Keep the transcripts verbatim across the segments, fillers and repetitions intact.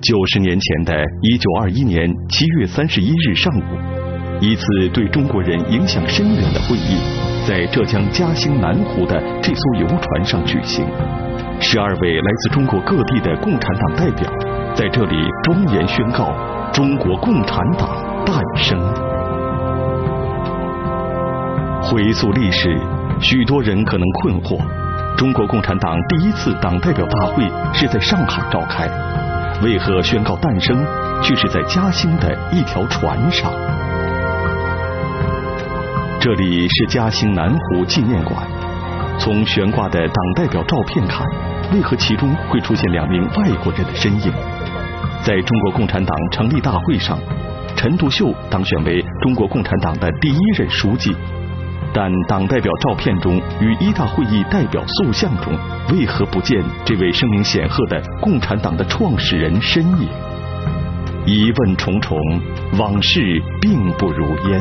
九十年前的一九二一年七月三十一日上午，一次对中国人影响深远的会议在浙江嘉兴南湖的这艘游船上举行。十二位来自中国各地的共产党代表在这里庄严宣告中国共产党诞生。回溯历史，许多人可能困惑，中国共产党第一次党代表大会是在上海召开，为何宣告诞生却是在嘉兴的一条船上？这里是嘉兴南湖纪念馆。从悬挂的党代表照片看，为何其中会出现两名外国人的身影？在中国共产党成立大会上，陈独秀当选为中国共产党的第一任书记，但党代表照片中与一大会议代表塑像中，为何不见这位声名显赫的共产党的创始人身影？疑问重重，往事并不如烟。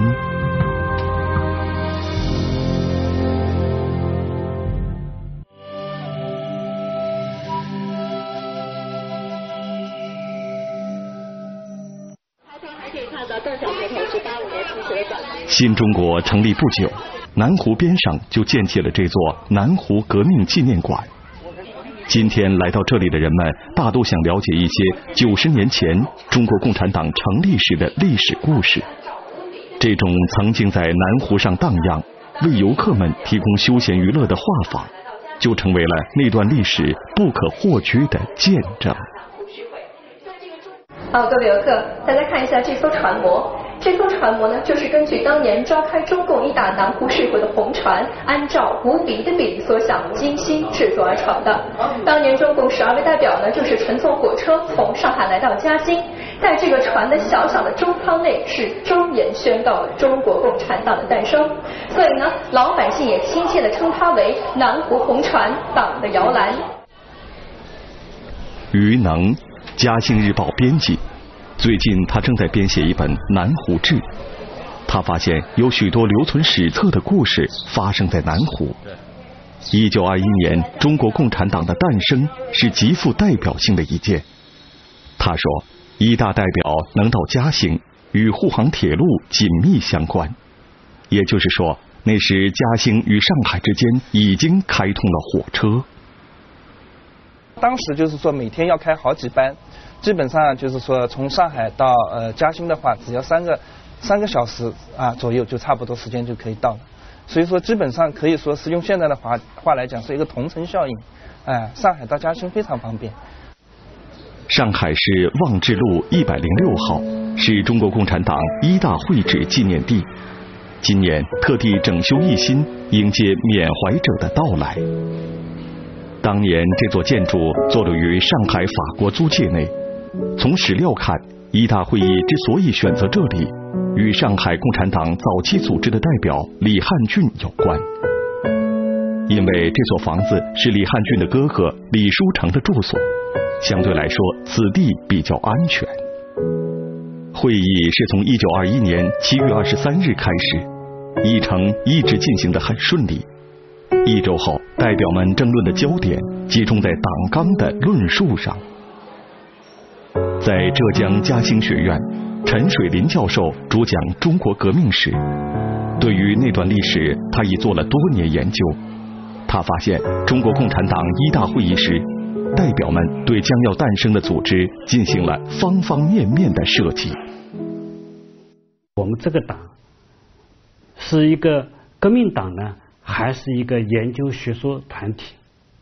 新中国成立不久，南湖边上就建起了这座南湖革命纪念馆。今天来到这里的人们，大都想了解一些九十年前中国共产党成立时的历史故事。这种曾经在南湖上荡漾，为游客们提供休闲娱乐的画舫，就成为了那段历史不可或缺的见证。 好，各位游客，大家看一下这艘船舶。这艘船舶呢，就是根据当年召开中共一大南湖世会的红船，按照无敌的比例缩小精心制作而成的。当年中共十二位代表呢，就是乘坐火车从上海来到嘉兴，在这个船的小小的中舱内，是庄严宣告了中国共产党的诞生。所以呢，老百姓也亲切地称它为南湖红船，党的摇篮。 于能，嘉兴日报编辑。最近他正在编写一本《南湖志》，他发现有许多留存史册的故事发生在南湖。一九二一年，中国共产党的诞生是极富代表性的一件。他说，一大代表能到嘉兴，与沪杭铁路紧密相关，也就是说，那时嘉兴与上海之间已经开通了火车。 当时就是说每天要开好几班。基本上就是说，从上海到呃嘉兴的话，只要三个三个小时啊左右，就差不多时间就可以到了。所以说，基本上可以说是用现在的话话来讲，是一个同城效应。哎、呃，上海到嘉兴非常方便。 上海市望志路一百零六号是中国共产党一大会址纪念地，今年特地整修一新，迎接缅怀者的到来。当年这座建筑坐落于上海法国租界内。从史料看，一大会议之所以选择这里，与上海共产党早期组织的代表李汉俊有关。因为这所房子是李汉俊的哥哥李书成的住所，相对来说此地比较安全。会议是从一九二一年七月二十三日开始，议程一直进行得很顺利。一周后，代表们争论的焦点集中在党纲的论述上。在浙江嘉兴学院，陈水林教授主讲中国革命史。对于那段历史，他已做了多年研究。他发现，中国共产党一大会议时，代表们对将要诞生的组织进行了方方面面的设计。 我们这个党是一个革命党呢，还是一个研究学说团体？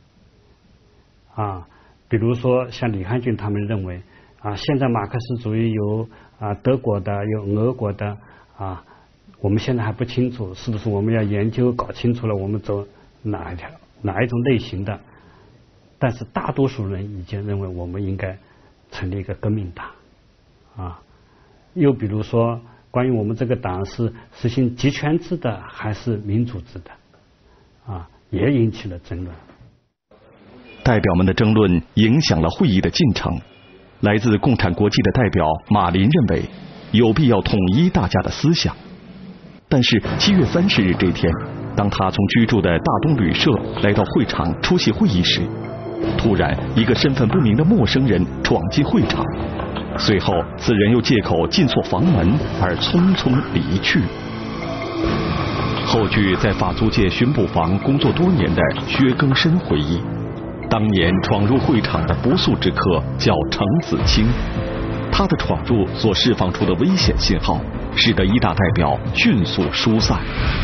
啊，比如说像李汉俊他们认为。啊，现在马克思主义有啊德国的，有俄国的啊，我们现在还不清楚，是不是我们要研究搞清楚了，我们走哪一条哪一种类型的？但是大多数人已经认为我们应该成立一个革命党啊。又比如说，关于我们这个党是实行集权制的还是民主制的啊，也引起了争论。 代表们的争论影响了会议的进程。来自共产国际的代表马林认为，有必要统一大家的思想。但是七月三十日这天，当他从居住的大东旅社来到会场出席会议时， 突然一个身份不明的陌生人闯进会场，随后此人又借口进错房门而匆匆离去。后据在法租界巡捕房工作多年的薛庚申回忆，当年闯入会场的不速之客叫程子清，他的闯入所释放出的危险信号，使得一大代表迅速疏散。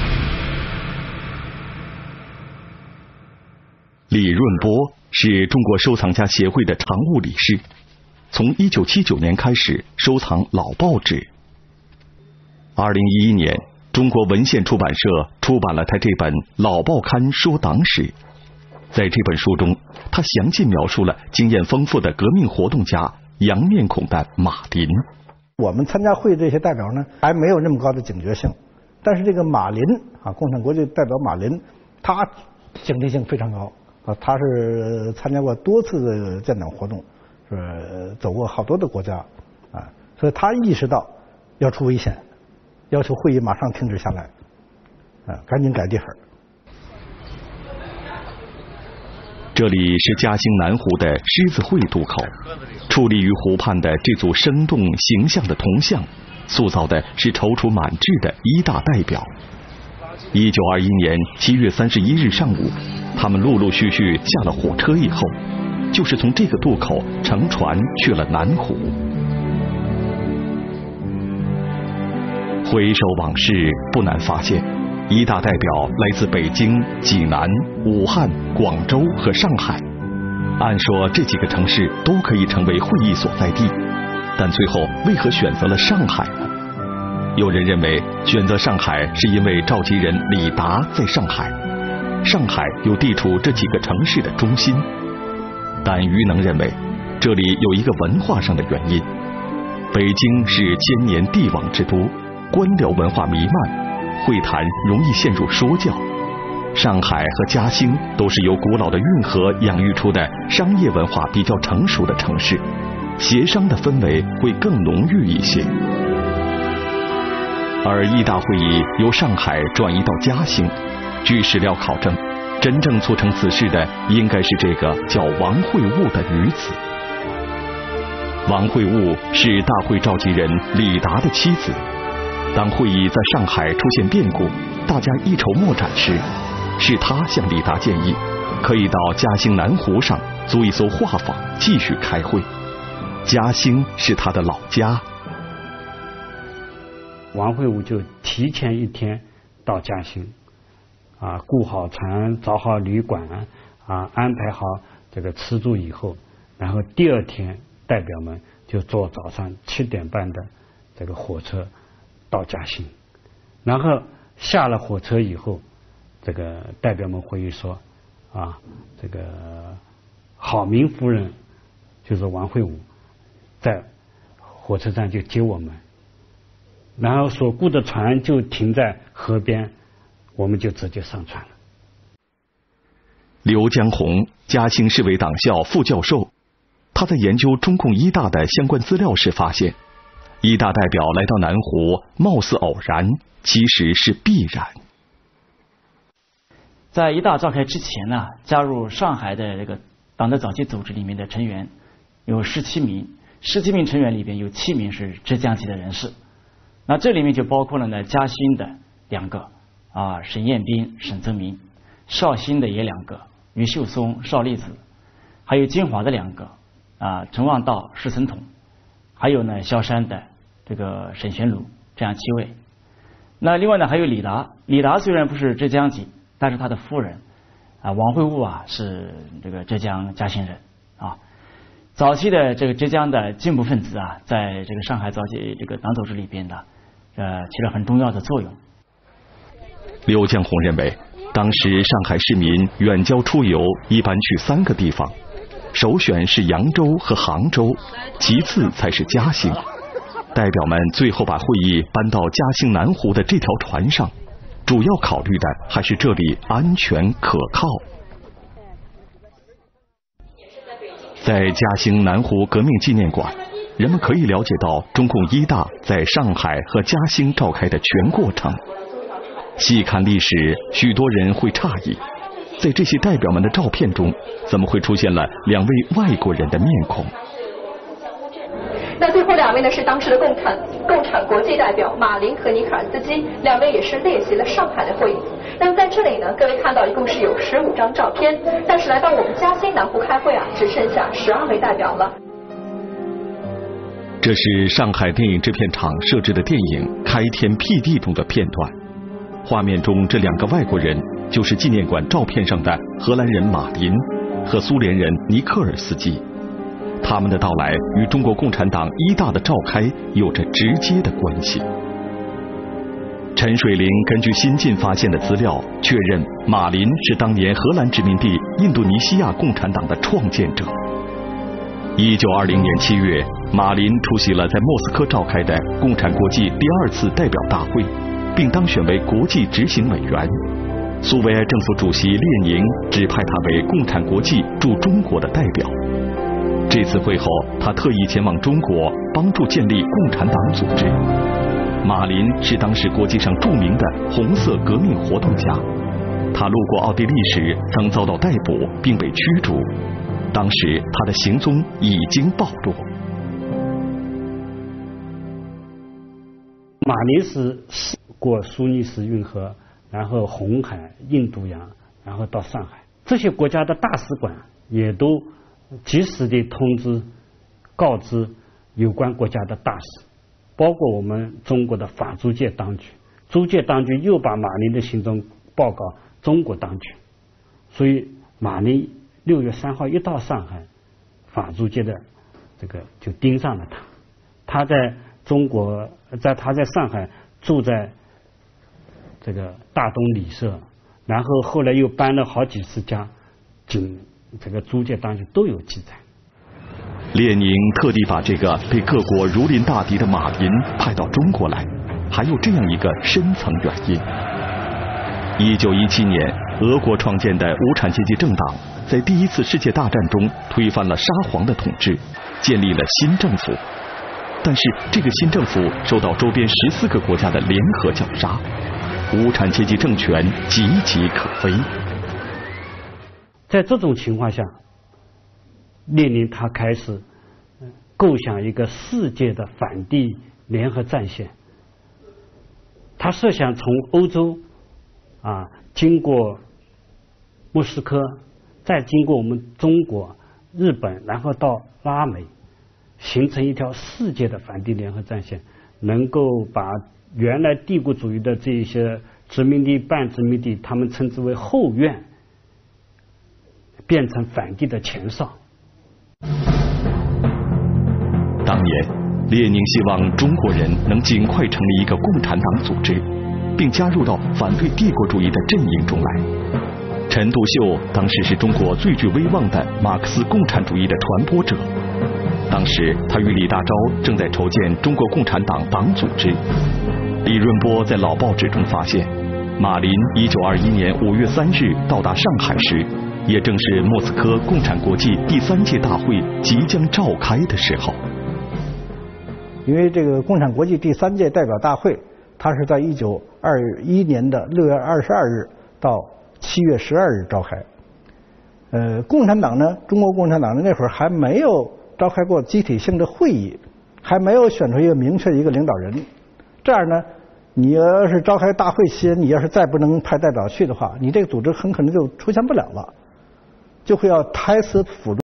李润波是中国收藏家协会的常务理事，从一九七九年开始收藏老报纸。二零一一年，中国文献出版社出版了他这本《老报刊说党史》。在这本书中，他详细描述了经验丰富的革命活动家洋面孔的马林。 我们参加会这些代表呢，还没有那么高的警觉性，但是这个马林啊，共产国际代表马林，他警惕性非常高啊，他是参加过多次的建党活动，是走过好多的国家啊，所以他意识到要出危险，要求会议马上停止下来，啊，赶紧改地方。 这里是嘉兴南湖的狮子会渡口，矗立于湖畔的这组生动形象的铜像，塑造的是踌躇满志的一大代表。一九二一年七月三十一日上午，他们陆陆续续下了火车以后，就是从这个渡口乘船去了南湖。回首往事，不难发现，一大代表来自北京、济南、武汉、广州和上海。按说这几个城市都可以成为会议所在地，但最后为何选择了上海呢？有人认为选择上海是因为召集人李达在上海，上海又地处这几个城市的中心。但于能认为这里有一个文化上的原因。北京是千年帝王之都，官僚文化弥漫，会谈容易陷入说教。上海和嘉兴都是由古老的运河养育出的商业文化比较成熟的城市，协商的氛围会更浓郁一些。而一大会议由上海转移到嘉兴，据史料考证，真正促成此事的应该是这个叫王会悟的女子。王会悟是大会召集人李达的妻子。当会议在上海出现变故，大家一筹莫展时，是他向李达建议，可以到嘉兴南湖上租一艘画舫继续开会。嘉兴是他的老家。 王会悟就提前一天到嘉兴，啊，雇好船，找好旅馆，啊，安排好这个吃住以后，然后第二天代表们就坐早上七点半的这个火车到嘉兴，然后下了火车以后，这个代表们会议说，啊，这个郝明夫人就是王会悟，在火车站就接我们，然后所雇的船就停在河边，我们就直接上船了。 刘江红，嘉兴市委党校副教授，他在研究中共一大的相关资料时发现，一大代表来到南湖，貌似偶然，其实是必然。 在一大召开之前呢，加入上海的这个党的早期组织里面的成员有十七名，十七名成员里边有七名是浙江籍的人士。那这里面就包括了呢嘉兴的两个啊，沈彦斌、沈泽民；绍兴的也两个，于秀松、邵力子；还有金华的两个啊，陈望道、施森统；还有呢萧山的这个沈玄鲁，这样七位。那另外呢还有李达，李达虽然不是浙江籍，但是他的夫人啊王会悟啊是这个浙江嘉兴人啊。早期的这个浙江的进步分子啊，在这个上海早期这个党组织里边的呃起了很重要的作用。 刘江红认为，当时上海市民远郊出游一般去三个地方，首选是扬州和杭州，其次才是嘉兴。代表们最后把会议搬到嘉兴南湖的这条船上，主要考虑的还是这里安全可靠。在嘉兴南湖革命纪念馆，人们可以了解到中共一大在上海和嘉兴召开的全过程。细看历史，许多人会诧异， 在这些代表们的照片中，怎么会出现了两位外国人的面孔？ 那最后两位呢是当时的共产共产国际代表马林和尼克尔斯基，两位也是列席了上海的会议。那么在这里呢，各位看到一共是有十五张照片，但是来到我们嘉兴南湖开会啊，只剩下十二位代表了。 这是上海电影制片厂设置的电影《开天辟地》中的片段，画面中这两个外国人就是纪念馆照片上的荷兰人马林和苏联人尼克尔斯基。他们的到来与中国共产党一大的召开有着直接的关系。陈水林根据新近发现的资料确认，马林是当年荷兰殖民地印度尼西亚共产党的创建者。一九二零年七月，马林出席了在莫斯科召开的共产国际第二次代表大会，并当选为国际执行委员。苏维埃政府主席列宁指派他为共产国际驻中国的代表。这次会后，他特意前往中国，帮助建立共产党组织。马林是当时国际上著名的红色革命活动家，他路过奥地利时曾遭到逮捕并被驱逐，当时他的行踪已经暴露。 马林是过苏伊士运河，然后红海、印度洋，然后到上海，这些国家的大使馆也都及时地通知告知有关国家的大使，包括我们中国的法租界当局，租界当局又把马林的行踪报告中国当局，所以马林六月三号一到上海，法租界的这个就盯上了他。他在中国，在他在上海住在这个大东旅社，然后后来又搬了好几次家，警这个租界当局都有记载。 列宁特地把这个被各国如临大敌的马林派到中国来，还有这样一个深层原因。一九一七年，俄国创建的无产阶级政党在第一次世界大战中推翻了沙皇的统治，建立了新政府。但是这个新政府受到周边十四个国家的联合绞杀，无产阶级政权岌岌可危。 在这种情况下，列宁他开始构想一个世界的反帝联合战线。他设想从欧洲啊经过莫斯科，再经过我们中国、日本，然后到拉美，形成一条世界的反帝联合战线，能够把原来帝国主义的这些殖民地、半殖民地，他们称之为后院，变成反帝的前哨。 当年，列宁希望中国人能尽快成立一个共产党组织，并加入到反对帝国主义的阵营中来。陈独秀当时是中国最具威望的马克思共产主义的传播者。当时他与李大钊正在筹建中国共产党党组织。李润波在老报纸中发现，马林一九二一年五月三日到达上海时，也正是莫斯科共产国际第三届大会即将召开的时候。 因为这个共产国际第三届代表大会，它是在一九二一年的六月二十二日到七月十二日召开。呃，共产党呢，中国共产党呢那会儿还没有召开过集体性的会议，还没有选出一个明确的一个领导人。这样呢，你要是召开大会期间，你要是再不能派代表去的话，你这个组织很可能就出现不了了，就会要胎死腹中。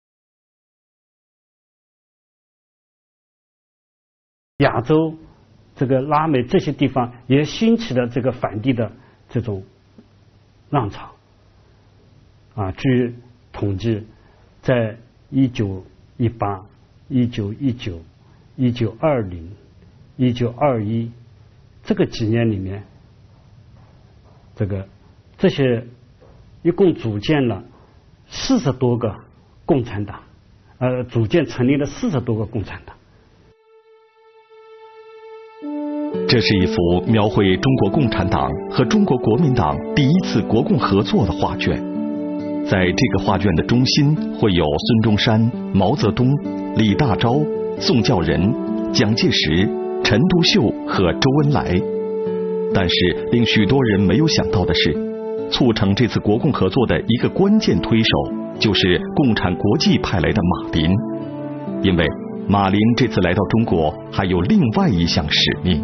亚洲这个拉美这些地方也兴起了这个反帝的这种浪潮。啊，据统计，在一九一八、一九一九、一九二零、一九二一这个几年里面，这个这些一共组建了四十多个共产党，呃，组建成立了四十多个共产党。 这是一幅描绘中国共产党和中国国民党第一次国共合作的画卷。在这个画卷的中心会有孙中山、毛泽东、李大钊、宋教仁、蒋介石、陈独秀和周恩来。但是令许多人没有想到的是，促成这次国共合作的一个关键推手就是共产国际派来的马林。因为马林这次来到中国还有另外一项使命。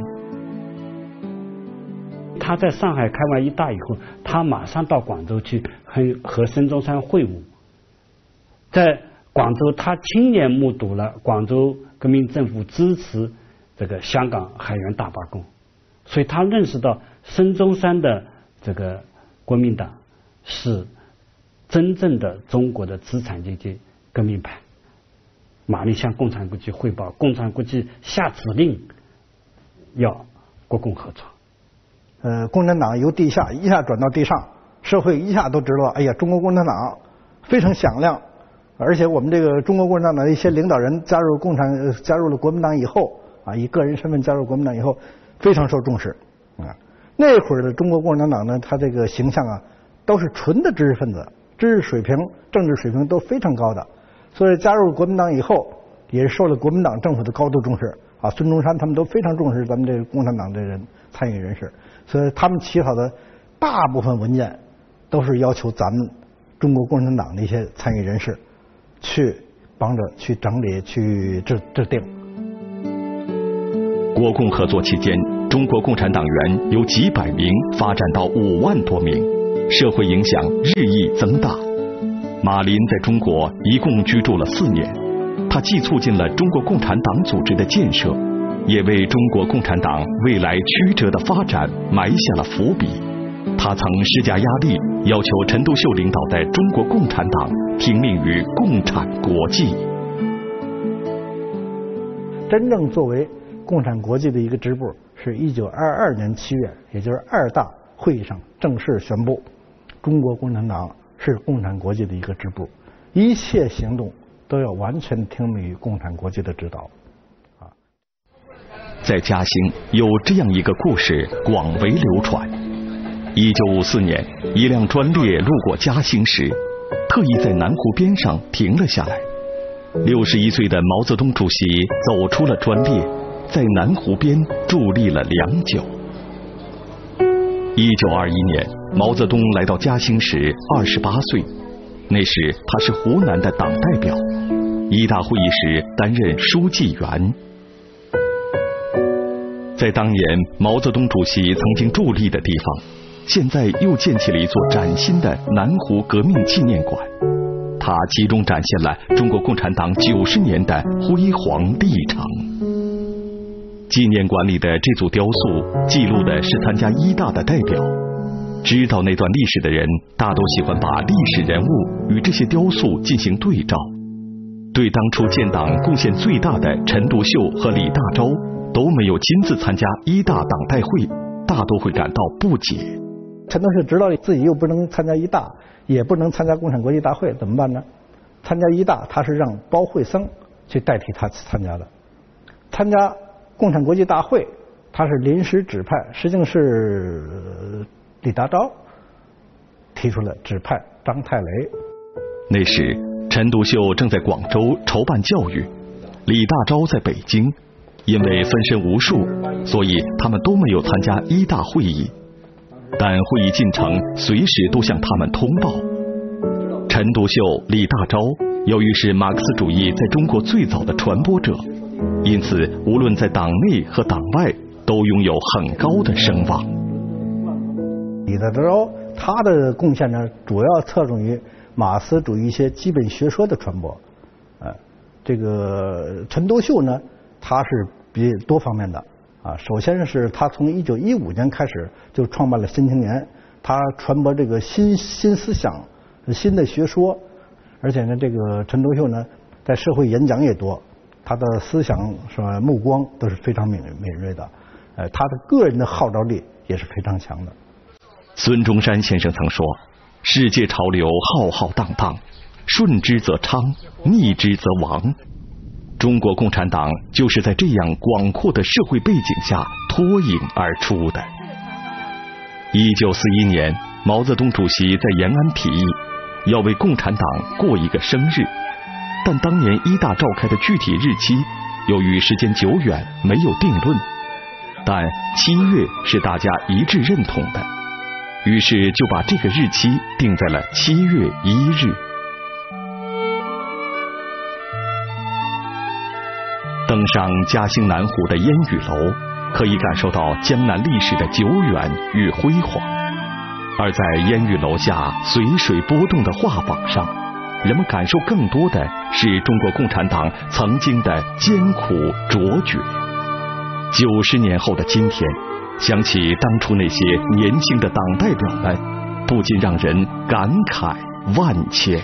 他在上海开完一大以后，他马上到广州去和和孙中山会晤。在广州，他亲眼目睹了广州革命政府支持这个香港海员大罢工，所以他认识到孙中山的这个国民党是真正的中国的资产阶级革命派。马林向共产国际汇报，共产国际下指令要国共合作。 呃，共产党由地下一下转到地上，社会一下都知道，哎呀，中国共产党非常响亮，而且我们这个中国共产党的一些领导人加入共产、呃、加入了国民党以后啊，以个人身份加入国民党以后，非常受重视啊。那会儿的中国共产党呢，他这个形象啊，都是纯的知识分子，知识水平、政治水平都非常高的，所以加入国民党以后，也是受了国民党政府的高度重视啊。孙中山他们都非常重视咱们这个共产党的人参与人士。所以他们起草的大部分文件都是要求咱们中国共产党的一些参与人士去帮着去整理、去制制定。 国共合作期间，中国共产党员由几百名发展到五万多名，社会影响日益增大。马林在中国一共居住了四年，他既促进了中国共产党组织的建设，也为中国共产党未来曲折的发展埋下了伏笔。他曾施加压力，要求陈独秀领导的中国共产党听命于共产国际。 真正作为共产国际的一个支部，是一九二二年七月，也就是二大会议上正式宣布，中国共产党是共产国际的一个支部，一切行动都要完全听命于共产国际的指导。 在嘉兴有这样一个故事广为流传。一九五四年，一辆专列路过嘉兴时，特意在南湖边上停了下来。六十一岁的毛泽东主席走出了专列，在南湖边伫立了良久。一九二一年，毛泽东来到嘉兴时二十八岁，那时他是湖南的党代表，一大会议时担任书记员。在当年毛泽东主席曾经伫立的地方，现在又建起了一座崭新的南湖革命纪念馆，它集中展现了中国共产党九十年的辉煌历程。纪念馆里的这组雕塑记录的是参加一大的代表，知道那段历史的人大都喜欢把历史人物与这些雕塑进行对照，对当初建党贡献最大的陈独秀和李大钊都没有亲自参加一大党代会，大都会感到不解。 陈独秀知道自己又不能参加一大，也不能参加共产国际大会，怎么办呢？参加一大，他是让包惠僧去代替他参加的。参加共产国际大会，他是临时指派，实际上是李大钊提出了指派张太雷。 那时陈独秀正在广州筹办教育，李大钊在北京。因为分身无术，所以他们都没有参加一大会议，但会议进程随时都向他们通报。陈独秀、李大钊由于是马克思主义在中国最早的传播者，因此无论在党内和党外都拥有很高的声望。 李大钊他的贡献呢，主要侧重于马克思主义一些基本学说的传播。呃，这个陈独秀呢，他是比多方面的啊，首先是他从一九一五年开始就创办了《新青年》，他传播这个新新思想、新的学说，而且呢，这个陈独秀呢，在社会演讲也多，他的思想是吧，目光都是非常敏敏锐的，呃，他的个人的号召力也是非常强的。 孙中山先生曾说：“世界潮流浩浩荡荡，顺之则昌，逆之则亡。”中国共产党就是在这样广阔的社会背景下脱颖而出的。一九四一年，毛泽东主席在延安提议要为共产党过一个生日，但当年一大召开的具体日期由于时间久远没有定论，但七月是大家一致认同的，于是就把这个日期定在了七月一日。登上嘉兴南湖的烟雨楼，可以感受到江南历史的久远与辉煌；而在烟雨楼下随水波动的画舫上，人们感受更多的是中国共产党曾经的艰苦卓绝。九十年后的今天，想起当初那些年轻的党代表们，不禁让人感慨万千。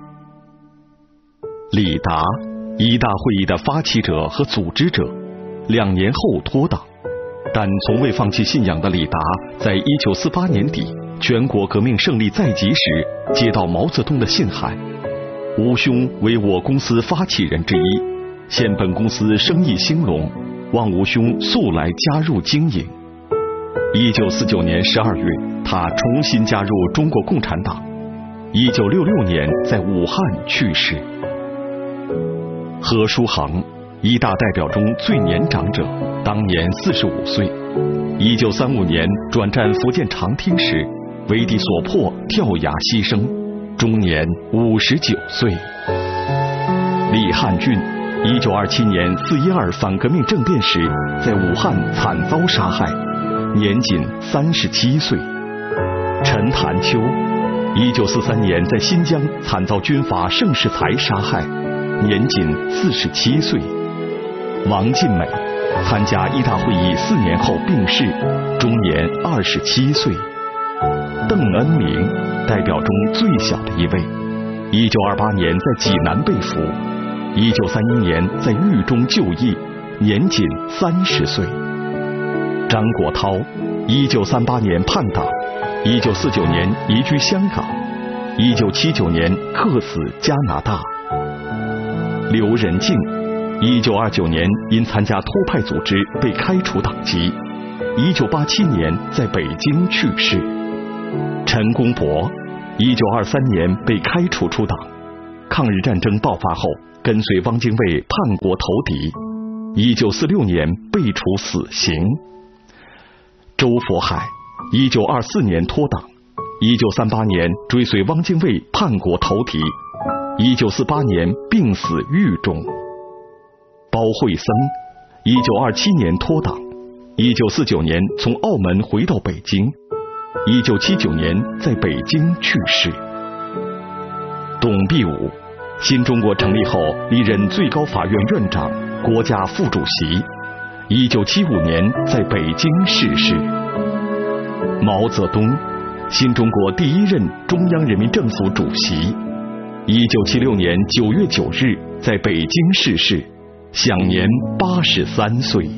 李达，一大会议的发起者和组织者，两年后脱党，但从未放弃信仰的李达，在一九四八年底全国革命胜利在即时，接到毛泽东的信函：吴兄为我公司发起人之一，现本公司生意兴隆，望吴兄速来加入经营。一九四九年十二月，他重新加入中国共产党。一九六六年在武汉去世。何书衡，一大代表中最年长者，当年四十五岁。一九三五年转战福建长汀时，为敌所迫跳崖牺牲，终年五十九岁。李汉俊，一九二七年四一二反革命政变时，在武汉惨遭杀害，年仅三十七岁。陈潭秋，一九四三年在新疆惨遭军阀盛世才杀害，年仅四十七岁。王尽美，参加一大会议四年后病逝，终年二十七岁。邓恩铭，代表中最小的一位，一九二八年在济南被俘，一九三一年在狱中就义，年仅三十岁。张国焘，一九三八年叛党，一九四九年移居香港，一九七九年客死加拿大。刘仁静，一九二九年因参加托派组织被开除党籍，一九八七年在北京去世。陈公博，一九二三年被开除出党，抗日战争爆发后跟随汪精卫叛国投敌，一九四六年被处死刑。周佛海，一九二四年脱党，一九三八年追随汪精卫叛国投敌，一九四八年病死狱中。包惠僧，一九二七年脱党，一九四九年从澳门回到北京，一九七九年在北京去世。董必武，新中国成立后历任最高法院院长、国家副主席，一九七五年在北京逝世。毛泽东，新中国第一任中央人民政府主席，一九七六年九月九日在北京逝世，享年八十三岁。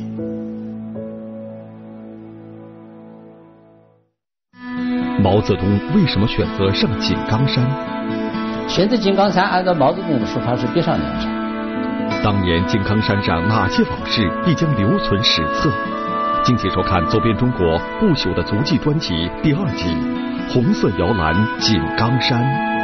毛泽东为什么选择上井冈山？ 选择井冈山，按照毛泽东的说法是别上梁山。 当年井冈山上哪些往事必将留存史册？敬请收看《走遍中国不朽的足迹》专辑第二集《红色摇篮井冈山》。